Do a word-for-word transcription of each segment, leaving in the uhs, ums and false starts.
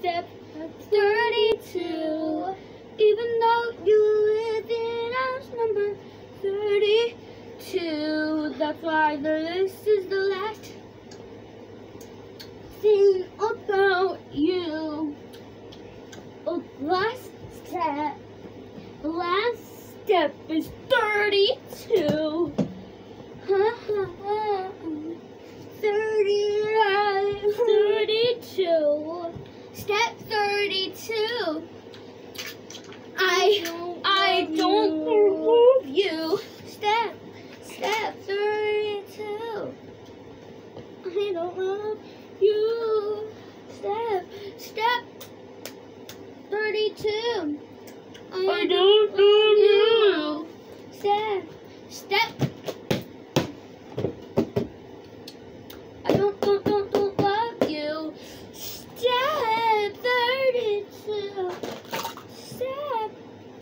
Step thirty-two. Even though you live in house number thirty-two, that's why this is the last thing about you. Oh, last step. The last step is thirty-two. thirty-nine, thirty-two. Step thirty-two. I I don't love you. Step step thirty-two. I don't love you. Step step thirty-two. I, I don't love you. Step step. I don't don't don't don't love you. Step thirty-two. Step.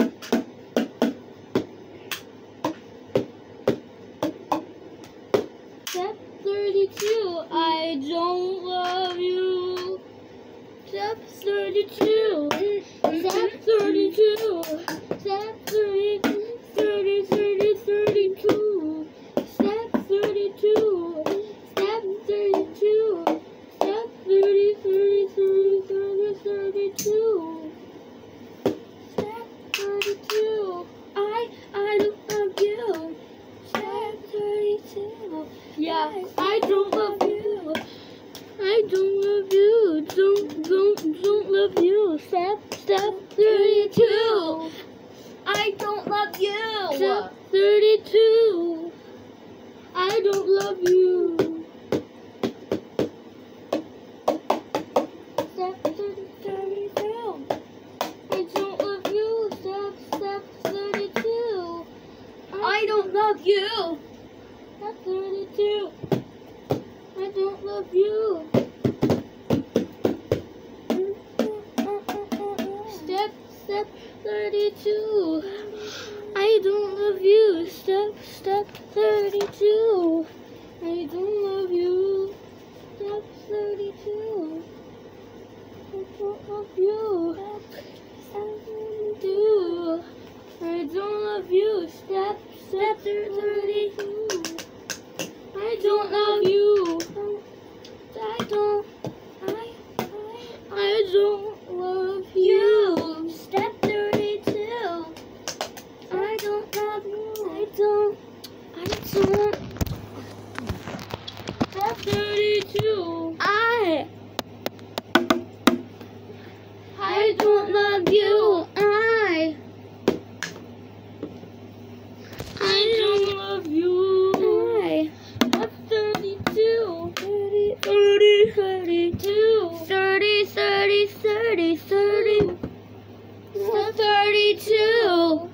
Step thirty-two. I don't love you. Step thirty-two. Step thirty-two. Step thirty, thirty, thirty, thirty-two. Step thirty-two. Step thirty-two. Step thirty, thirty, thirty, thirty, thirty-two. Step thirty-two. I I don't love you. Step thirty-two. Yeah, I don't love you. I don't love you. Don't don't don't love you. Step step thirty-two. I don't love you. Step thirty-two. I don't love you. Step thirty-two. I don't love you. Step step thirty-two. I don't love you. Step thirty-two. I don't love you. Step, step thirty-two. I don't love you. Step, step thirty-two. I don't love you. Step thirty-two. I don't love you. Step thirty-two. I don't love you. Step, step thirty-two. I don't love you. I don't. I. I. I don't love you. Step thirty-two. I don't love you. I don't. I don't. Step thirty-two. I. I don't love you. I. I don't love you. I. thirty-two, thirty, thirty, thirty-two, thirty, thirty, thirty, thirty, thirty-two.